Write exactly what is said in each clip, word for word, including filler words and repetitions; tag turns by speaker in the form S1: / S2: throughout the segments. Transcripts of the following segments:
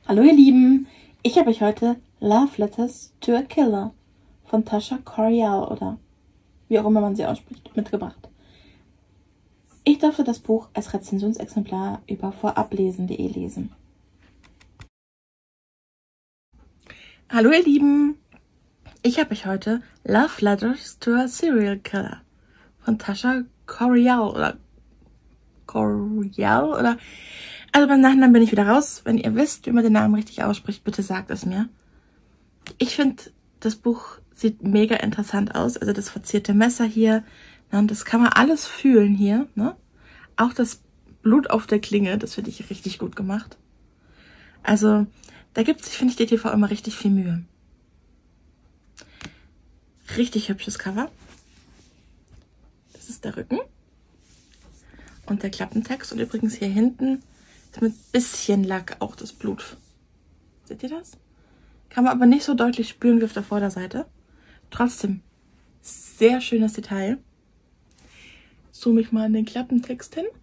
S1: Hallo ihr Lieben, ich habe euch heute Love Letters to a Killer von Tasha Coriel oder wie auch immer man sie ausspricht, mitgebracht. Ich durfte das Buch als Rezensionsexemplar über vorablesen punkt de lesen. Hallo ihr Lieben, ich habe euch heute Love Letters to a Serial Killer von Tasha Coriel oder Coriel oder also beim Nachnamen bin ich wieder raus. Wenn ihr wisst, wie man den Namen richtig ausspricht, bitte sagt es mir. Ich finde, das Buch sieht mega interessant aus. Also das verzierte Messer hier, ne, und das kann man alles fühlen hier. Ne? Auch das Blut auf der Klinge, das finde ich richtig gut gemacht. Also da gibt sich, finde ich, D T V immer richtig viel Mühe. Richtig hübsches Cover. Das ist der Rücken. Und der Klappentext. Und übrigens hier hinten ist mit bisschen Lack auch das Blut. Seht ihr das? Kann man aber nicht so deutlich spüren wie auf der Vorderseite. Trotzdem, sehr schönes Detail. Zoome ich mal in den Klappentext hin.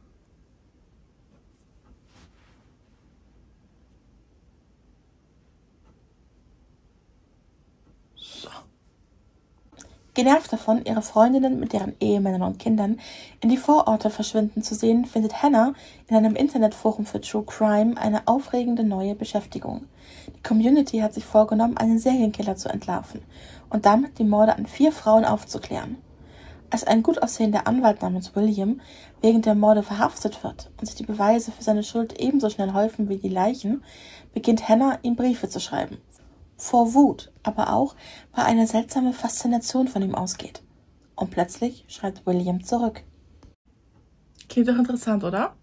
S1: So. Genervt davon, ihre Freundinnen mit deren Ehemännern und Kindern in die Vororte verschwinden zu sehen, findet Hannah in einem Internetforum für True Crime eine aufregende neue Beschäftigung. Die Community hat sich vorgenommen, einen Serienkiller zu entlarven und damit die Morde an vier Frauen aufzuklären. Als ein gut aussehender Anwalt namens William wegen der Morde verhaftet wird und sich die Beweise für seine Schuld ebenso schnell häufen wie die Leichen, beginnt Hannah, ihm Briefe zu schreiben. Vor Wut, aber auch, weil eine seltsame Faszination von ihm ausgeht. Und plötzlich schreibt William zurück. Klingt doch interessant, oder?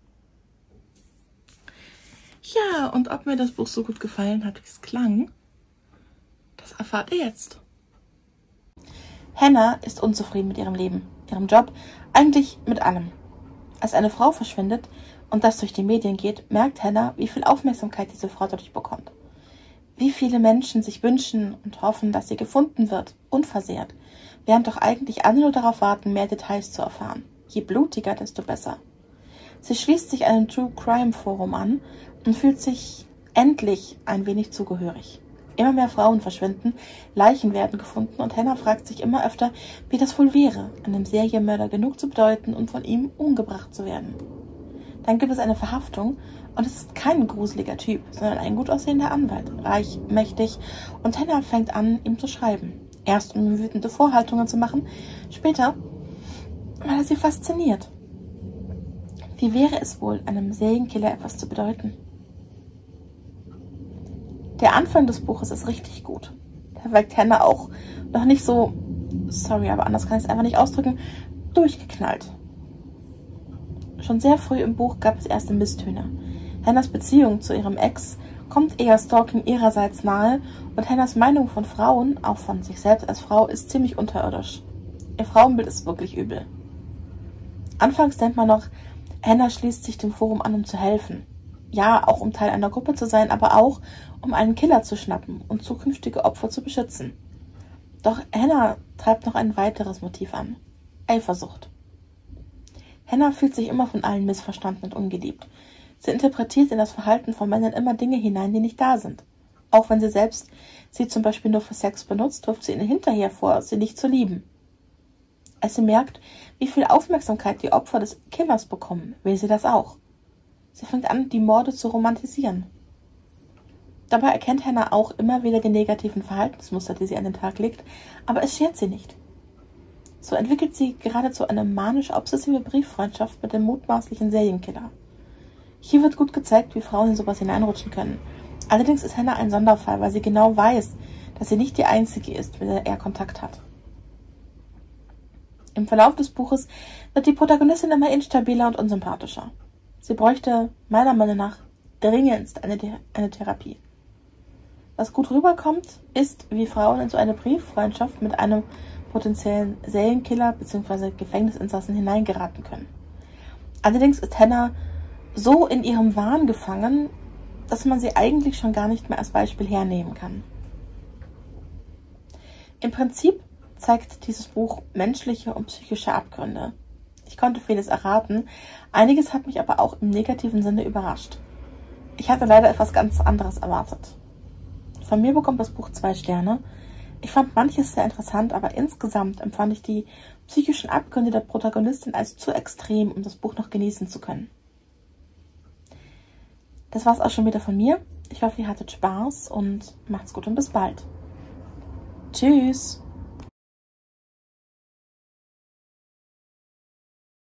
S1: Ja, und ob mir das Buch so gut gefallen hat, wie es klang, das erfahrt ihr jetzt. Hannah ist unzufrieden mit ihrem Leben, ihrem Job, eigentlich mit allem. Als eine Frau verschwindet und das durch die Medien geht, merkt Hannah, wie viel Aufmerksamkeit diese Frau dadurch bekommt. Wie viele Menschen sich wünschen und hoffen, dass sie gefunden wird, unversehrt, während doch eigentlich alle nur darauf warten, mehr Details zu erfahren. Je blutiger, desto besser. Sie schließt sich einem True Crime Forum an und fühlt sich endlich ein wenig zugehörig. Immer mehr Frauen verschwinden, Leichen werden gefunden und Hannah fragt sich immer öfter, wie das wohl wäre, einem Serienmörder genug zu bedeuten und von ihm umgebracht zu werden. Dann gibt es eine Verhaftung und es ist kein gruseliger Typ, sondern ein gut aussehender Anwalt, reich, mächtig, und Hannah fängt an, ihm zu schreiben. Erst um ihm wütende Vorhaltungen zu machen, später, weil er sie fasziniert. Wie wäre es wohl, einem Serienkiller etwas zu bedeuten? Der Anfang des Buches ist richtig gut. Da wirkt Hannah auch noch nicht so, sorry, aber anders kann ich es einfach nicht ausdrücken, durchgeknallt. Schon sehr früh im Buch gab es erste Misstöne. Hannahs Beziehung zu ihrem Ex kommt eher Stalking ihrerseits nahe und Hannahs Meinung von Frauen, auch von sich selbst als Frau, ist ziemlich unterirdisch. Ihr Frauenbild ist wirklich übel. Anfangs denkt man noch, Hannah schließt sich dem Forum an, um zu helfen. Ja, auch um Teil einer Gruppe zu sein, aber auch, um einen Killer zu schnappen und zukünftige Opfer zu beschützen. Doch Hannah treibt noch ein weiteres Motiv an. Eifersucht. Hannah fühlt sich immer von allen missverstanden und ungeliebt. Sie interpretiert in das Verhalten von Männern immer Dinge hinein, die nicht da sind. Auch wenn sie selbst sie zum Beispiel nur für Sex benutzt, wirft sie ihnen hinterher vor, sie nicht zu lieben. Als sie merkt, wie viel Aufmerksamkeit die Opfer des Killers bekommen, will sie das auch. Sie fängt an, die Morde zu romantisieren. Dabei erkennt Hannah auch immer wieder die negativen Verhaltensmuster, die sie an den Tag legt, aber es schert sie nicht. So entwickelt sie geradezu eine manisch-obsessive Brieffreundschaft mit dem mutmaßlichen Serienkiller. Hier wird gut gezeigt, wie Frauen in sowas hineinrutschen können. Allerdings ist Hannah ein Sonderfall, weil sie genau weiß, dass sie nicht die Einzige ist, mit der er Kontakt hat. Im Verlauf des Buches wird die Protagonistin immer instabiler und unsympathischer. Sie bräuchte meiner Meinung nach dringendst eine, eine Therapie. Was gut rüberkommt, ist, wie Frauen in so eine Brieffreundschaft mit einem potenziellen Serienkiller bzw. Gefängnisinsassen hineingeraten können. Allerdings ist Hannah so in ihrem Wahn gefangen, dass man sie eigentlich schon gar nicht mehr als Beispiel hernehmen kann. Im Prinzip zeigt dieses Buch menschliche und psychische Abgründe. Ich konnte vieles erraten, einiges hat mich aber auch im negativen Sinne überrascht. Ich hatte leider etwas ganz anderes erwartet. Von mir bekommt das Buch zwei Sterne. Ich fand manches sehr interessant, aber insgesamt empfand ich die psychischen Abgründe der Protagonistin als zu extrem, um das Buch noch genießen zu können. Das war's auch schon wieder von mir. Ich hoffe, ihr hattet Spaß und macht's gut und bis bald. Tschüss!